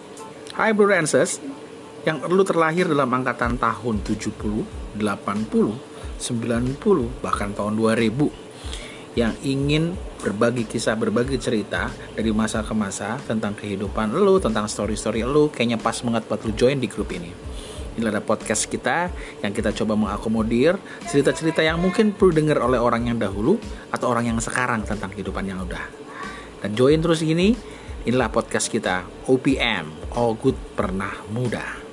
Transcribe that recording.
Hai Bro and Sis, yang lu terlahir dalam angkatan tahun 70, 80, 90, bahkan tahun 2000, yang ingin berbagi kisah, berbagi cerita dari masa ke masa tentang kehidupan lu, tentang story-story lu, kayaknya pas banget buat lu join di grup ini. Ini adalah podcast kita yang kita coba mengakomodir cerita-cerita yang mungkin perlu dengar oleh orang yang dahulu atau orang yang sekarang tentang kehidupan yang udah. Dan join terus gini, inilah podcast kita, OPM, All Good Pernah Muda.